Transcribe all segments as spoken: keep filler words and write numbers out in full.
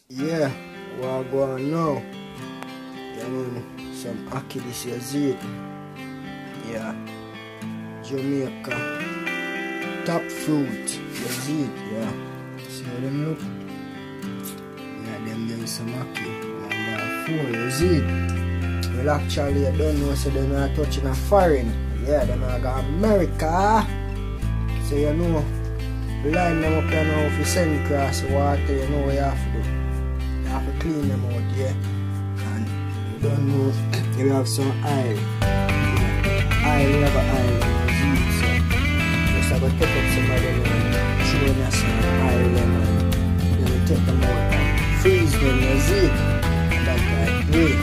Yeah, what going now? Yeah, man, some Aki this is it. Yeah, Jamaica top fruit. That's it. Yeah, see how them look? Yeah, them doing some Aki. And uh, four, is it? Well, actually, I don't know, so them are touching a foreign. Yeah, them are going to America. So you know, line them up, you know, if you send across the water, you know what you have to do. You have to clean them out, yeah. And you don't know, you have some oil. Oil, you have an oil in the so just have to take up some of them and throw in some oil and then you take them out and freeze them, you see it. And that's like great.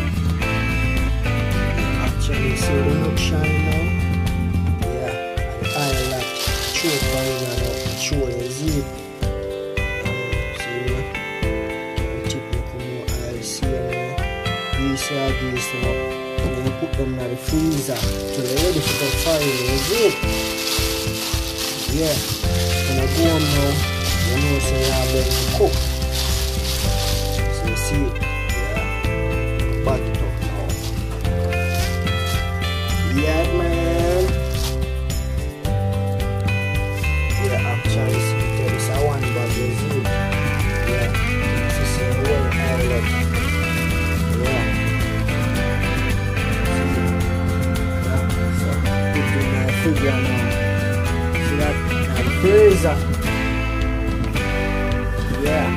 You actually see the look shine now. Yeah, and the oil like throw it by the throw, you see it. These are these now, and then you put them in the freezer till they're ready for the fire. Is it? Yeah. When I go home now, you know, so you have them to cook. So you see it? Yeah. Back it up now. Yeah, man. Yeah, actually, see, this is one bag. Is it? Yeah. This is a whole island. Figure now. See that? Now the freezer. Yeah.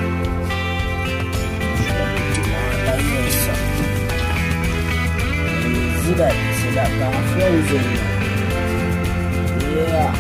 See that? See that kind of frozen now. Yeah.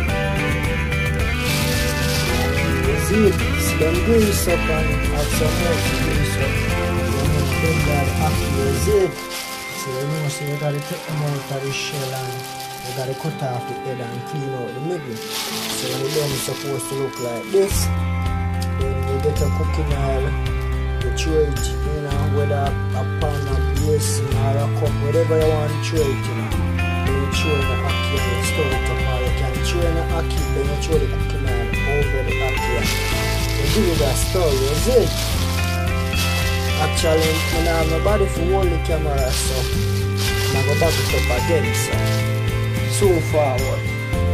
You see it? See them grease up and have some more to grease up. You know, them that actually is it. So you know, so you gotta take them out of the shell and you gotta cut off the head and clean out the middle. So when the done is supposed to look like this. Then you get a cooking oil, you throw it, you know, whether a pan, a basin or a cup, whatever you want to throw it, you know. Then you throw in the Aki and you stir it up, or you can throw in the Aki, then you throw the cooking oil over the Aki and you give it a stir, you see? Actually, when I have nobody for hold the camera, so I'm going to back it up again, so. So forward.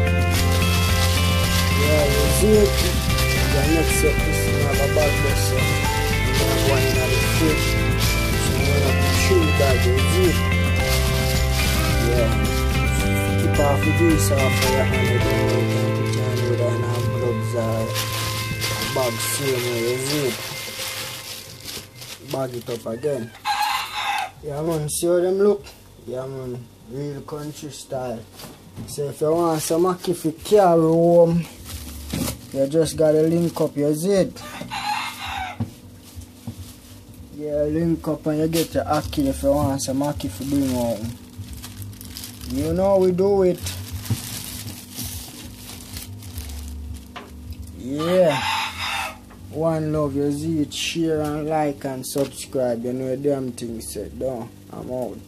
Yeah, you see it. The next set is another bag so I'm going in the fridge. So I'm going to chew that, you see it. Yeah. Keep off the grease off for your hand, you don't know, you can put your hand with and gloves or a bag same way, you see it. Bag it up again. Yeah man, see how them look? Yeah man. Real country style. So if you want some Aki for carry home, you just gotta link up your zit. Yeah, link up and you get your Aki if you want some Aki for bring home. You know we do it. Yeah. One love, you see it, share and like and subscribe. You know the damn thing said, don't. I'm out.